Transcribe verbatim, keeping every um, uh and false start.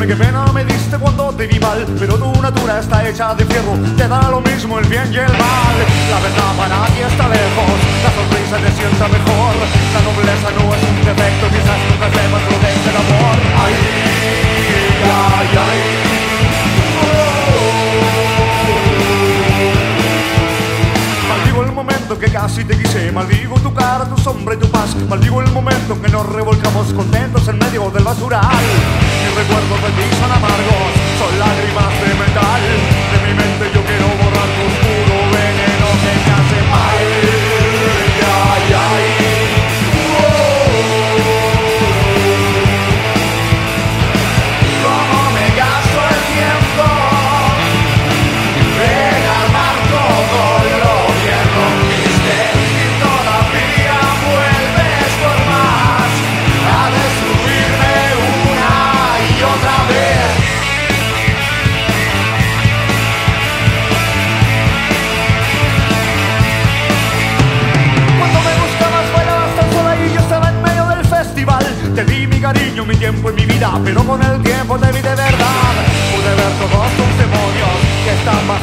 Dime qué pena me diste cuando te vi mal, pero tu natura está hecha de fierro, te da lo mismo el bien y el mal. La verdad para ti está lejos, la sonrisa te sienta mejor. La nobleza no es un defecto, quizás nunca sepas lo que es el amor. Ay, ay, ay. Maldigo el momento que casi te quise, maldigo tu cara, tu sombra y tu paz. Maldigo el momento que nos revolcamos contentos en medio del basural. Mis recuerdos de ti son amargos, son lágrimas de metal. De mi mente yo quiero borrar tu oscuro veneno que me hace mal. Ay, ay. Cómo me gasto el tiempo en armar todo lo que rompiste y todavía vuelves por más a destruirme una y otra vez. Cuando me buscabas bailabas tan sola y yo estaba en medio del festival. Te di mi cariño, mi tiempo y mi vida, pero con el tiempo te vi de verdad. Pude ver todos tus demonios que están